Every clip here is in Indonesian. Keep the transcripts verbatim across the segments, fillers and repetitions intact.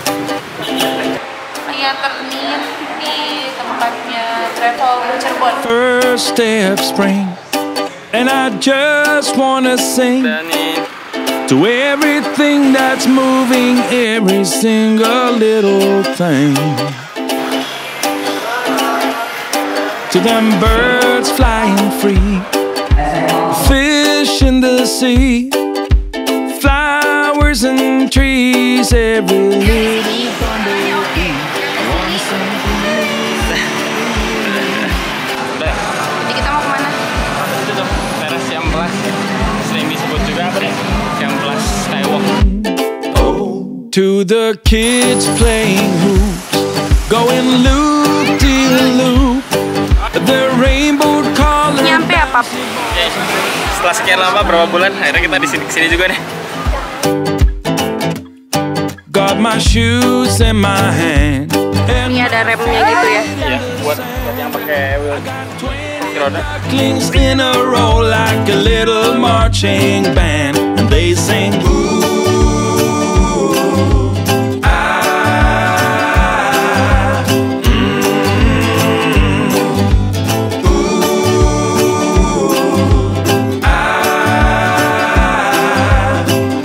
Ternyata nih di tempatnya travel Cirebon. First day of spring, and I just wanna sing to everything that's moving, every single little thing. To them birds flying free, fish in the sea, flowers and trees, every little bumblebee. Jadi kita mau kemana? Itu tuh, Teras Cihampelas. Sering disebut juga apa nih? Cihampelas Skywalk. To the kids playing hoops, going loop de loop, the rainbow color. Nyampe apa? Oke, setelah sekian lama berapa bulan, akhirnya kita di sini kesini juga nih. Got my shoes in my hand. Ini ada remnya gitu ya? Iya, buat buat yang pakai wheel roda. Clings in a row like a little marching band, and they sing. Ooh, ah, mm, ooh, ah,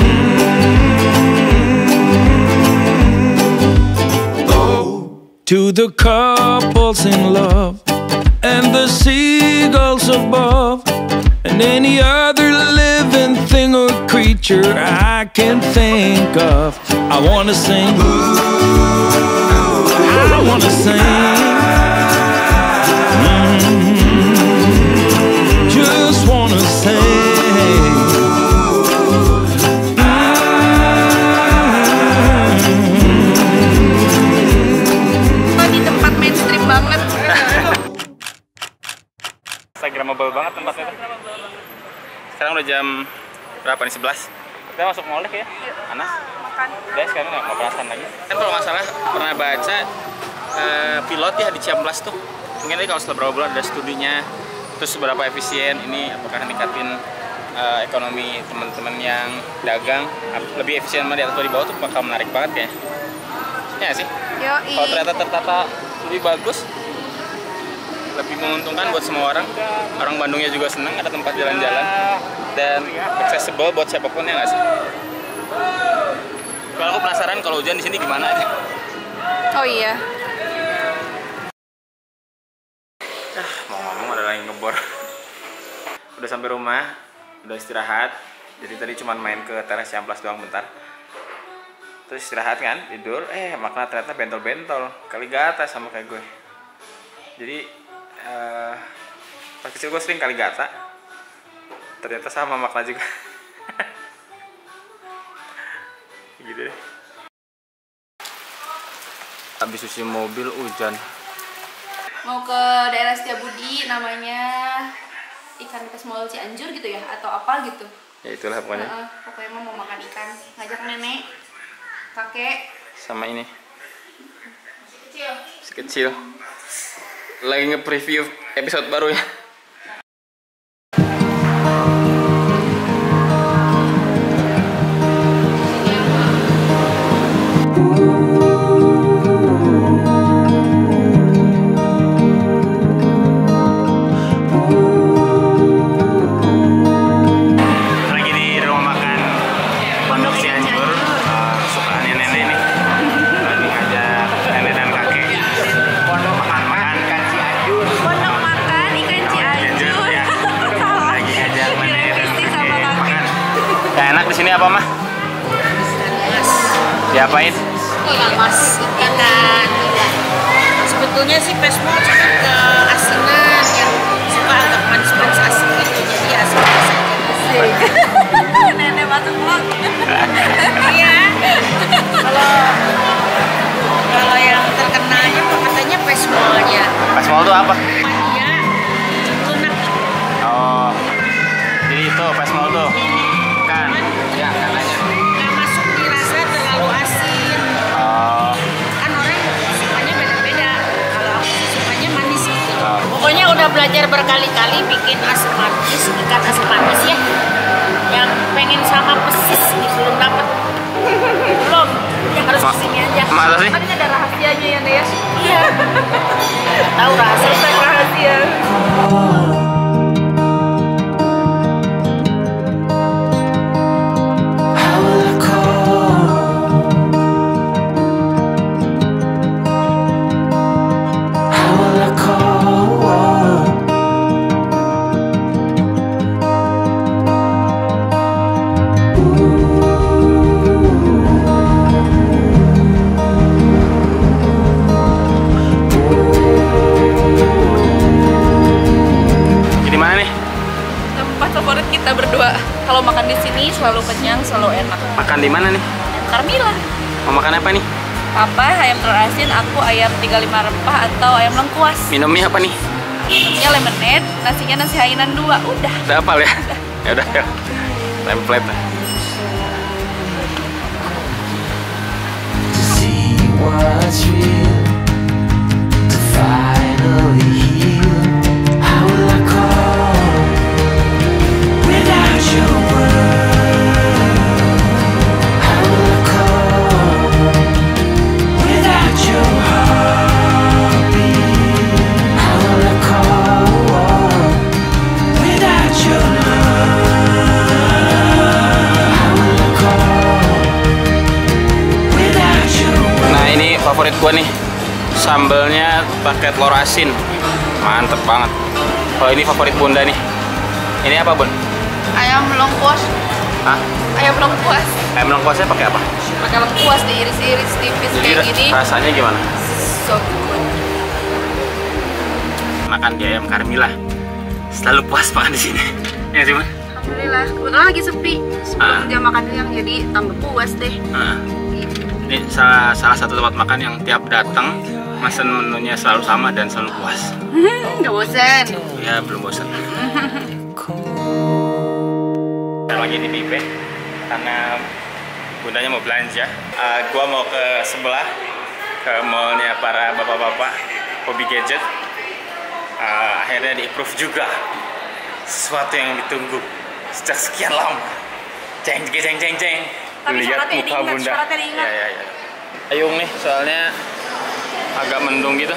mm. Oh, to the couples in love, and the seagulls above, and any other living thing or creature I can think of. I wanna sing. I wanna sing. Mm, just wanna sing. Oh, di tempat mainstream banget. Instagramable banget tempatnya tuh. Sekarang udah jam berapa nih? sebelas. Kita masuk mall deh ya. Panas. Makan. Udah sekarang nggak mau perasan lagi. Kan kalau nggak salah pernah baca uh, pilot ya di Cihampelas tuh. Mungkin nanti kalau setelah beberapa bulan ada studinya, terus seberapa efisien ini, apakah ningkatin uh, ekonomi teman-teman yang dagang lebih efisien mana di atas atau di bawah tuh bakal menarik banget ya. Ya sih. Yoi. Kalau ternyata tertata lebih bagus, lebih menguntungkan buat semua orang. Orang Bandungnya juga senang ada tempat jalan-jalan dan accessible buat siapapun, ya nggak sih? Kalau aku penasaran kalau hujan di sini gimana aja. Oh iya. Ah, mau ngomong ada lagi ngebor. Udah sampai rumah, udah istirahat. Jadi tadi cuma main ke Teras Cihampelas doang bentar. Terus istirahat kan, tidur. Eh, makna ternyata bentol-bentol. Kali gata sama kayak gue. Jadi Uh, pas kecil gue sering kali gata, ternyata sama makna juga. Gitu deh. Habis cuci mobil hujan. Mau ke daerah Setiabudi, namanya ikan pesmol Cianjur gitu ya, atau apa gitu. Ya itulah pokoknya. Uh, pokoknya mau makan ikan, ngajak nenek, kakek, sama ini. kecil. Sekecil. Lagi nge-preview episode baru ya. Lagi di rumah makan Pondok Cianjur, uh, kesukaannya nenek nih. Lagi ngajak nenek dan kakek makan-makan ikan Cianjur. Pondok makan ikan Cianjur. Ya. Lagi ngajak nenek dan kakek makan. Yang enak di sini apa mah? Diapain? Ikan mas, ikan. Sebetulnya sih pesmol cuma keasinan yang suka agak manis-manis asin gitu, jadi asin saja. Nenek masuk vlog. Iya. Kalau kalau yang terkenalnya katanya pesmolnya. Pesmol itu apa? Iya. Lunak. Oh. Jadi itu pesmol tuh. Kan. Ya, katanya. Nggak masuk dirasa terlalu asin. Oh. Kan orang sukanya beda-beda. Kalau aku sih sukanya manis gitu. Oh. Pokoknya udah belajar berkali-kali bikin asam manis, ikan asam manis ya. Yang pengen sama pesis nih belum dapet. Belum. Ya harus kesini aja. Masa sih? Kan ini ada rahasianya ya, Nek ya? Iya. Tahu rahasia. Resep rahasia. Kita berdua kalau makan di sini selalu kenyang, selalu enak. Makan di mana nih? Carmila. Mau makan apa nih? Papa ayam telur asin, aku ayam tiga puluh lima rempah atau ayam lengkuas. Minumnya apa nih? Minumnya lemonade, nasinya nasi hainan dua. Udah. Udah hafal ya? Ya udah ya. Template. To see what's real, to finally heal. How will I call without your word? How will I call without your heartbeat? How will I call without your love? How will I call without your word? Nah ini favorit gua nih, sambelnya pakai telur asin, mantep banget. Oh ini favorit bunda nih. Ini apa bun? Ayam lengkuas. Hah? Ayam lengkuas. Ayam lengkuasnya pakai apa? Pakai lengkuas diiris-iris tipis Jadi kayak gini. rasanya gimana? So good. Makan di ayam Carmila, selalu puas makan di sini. Ya sih bun? Alhamdulillah. Kebetulan lagi sepi. Sebelum Ah. dia makan siang jadi tambah puas deh. Nah, ini salah salah satu tempat makan yang tiap datang mesen menunya selalu sama dan selalu puas. Nggak bosan. Ya belum bosan. Saya lagi di Pipe karena bundanya mau belanja. Uh, gua mau ke sebelah ke mallnya para bapak-bapak hobi gadget. Uh, akhirnya di approve juga sesuatu yang ditunggu sejak sekian lama. Ceng ceng ceng ceng ceng. Tapi Lihat syaratnya muka diingat, bunda. syaratnya diingat. Ya ya ya. Ayung nih soalnya agak mendung gitu.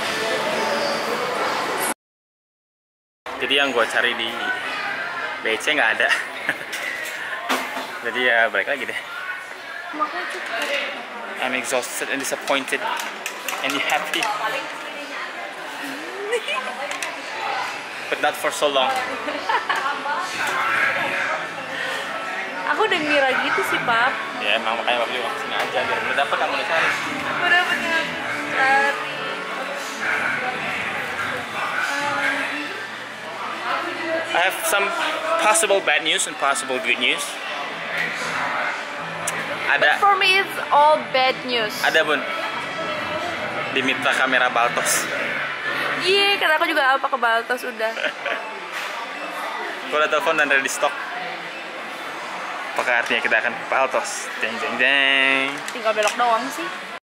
Jadi yang gue cari di B C nggak ada. Jadi ya balik lagi deh. I'm exhausted and disappointed. And you happy? But not for so long. Aku udah ngira gitu sih, Pap. Ya emang makanya waktu itu kesini aja biar udah dapet kamu cari. Udah dapet yang cari. I have some possible bad news and possible good news. Ada. For me it's all bad news. Ada bun. Diminta kamera Baltos. Iya, karena aku juga apa ke Baltos udah. Gue udah telepon dan ready stock. Apakah artinya kita akan ke Baltos? Deng deng deng. Tinggal belok doang sih.